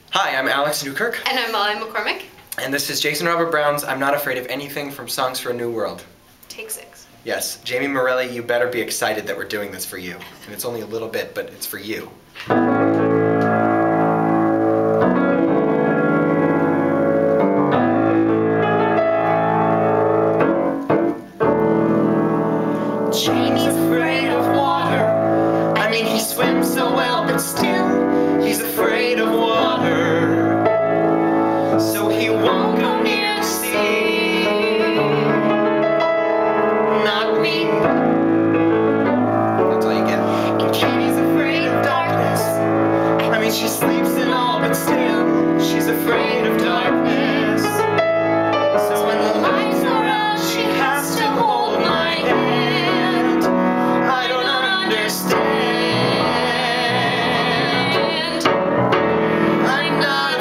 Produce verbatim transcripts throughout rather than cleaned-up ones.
Hi, I'm Alex Newkirk. And I'm Molly McCormick. And this is Jason Robert Brown's I'm Not Afraid of Anything from Songs for a New World. Take six. Yes, Jamey Marelli, you better be excited that we're doing this for you. And it's only a little bit, but it's for you. Jamey's afraid of water. I mean, he swims so well, but still, he's afraid of water. So he won't go near the sea. Not me. That's all you get. And Jamey's afraid of darkness. I mean, she sleeps and all, but still, she's afraid of darkness. So when the lights are out, she has to hold my hand. I don't understand. I'm not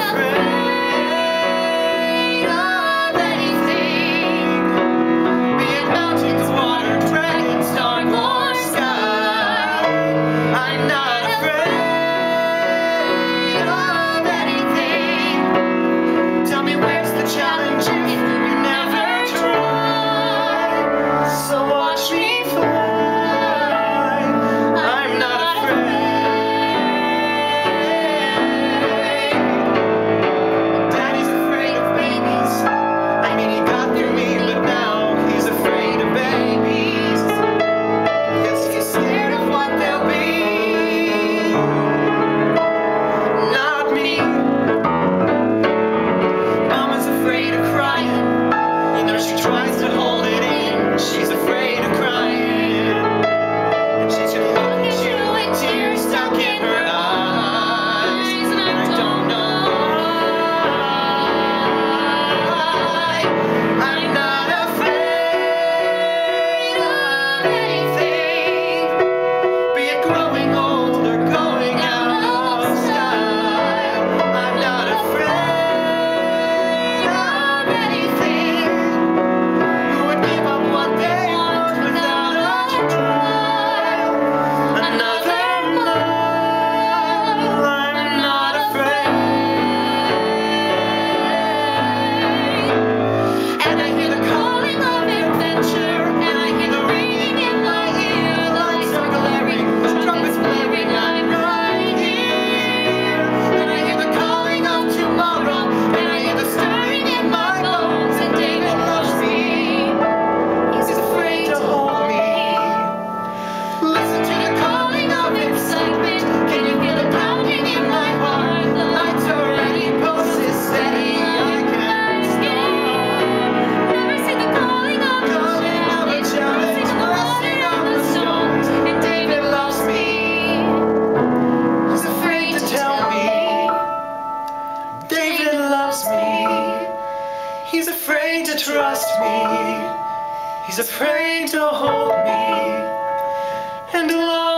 afraid of anything, be it mountains, water, dragons, dark or sky. I'm not afraid of anything. Tell me, where's the challenge if you never try? So watch me fly. I'm not afraid. Daddy's afraid of babies. I mean, he got through me, but now he's afraid of babies. Yes, he's scared of what they'll be. Not me. Mama's afraid of crying. You know, she tries to hold it in. She's afraid of crying. And she should look at you with tears stuck in her eyes. And I don't know why. I'm not afraid of anything, be it growing old or going out of style. I'm not afraid of anything. Who would give up what they want without a trial? Another love. I'm not afraid. And I hear the calling of adventure, and I hear the ringing in my ear. The lights are glaring, the trumpets blaring. I'm right here. And I hear the calling of tomorrow, and I hear the stirring in my bones. And David loves me. He's afraid to hold me. Listen to the calling of excitement. Can you feel the pounding in my heart? The lights are ready, pulses steady. I can't stop. Never see the calling of the challenge, the blessing of the stones. And David loves me. He's afraid to tell me. David loves me. He's afraid to trust me. He's afraid to hold me and love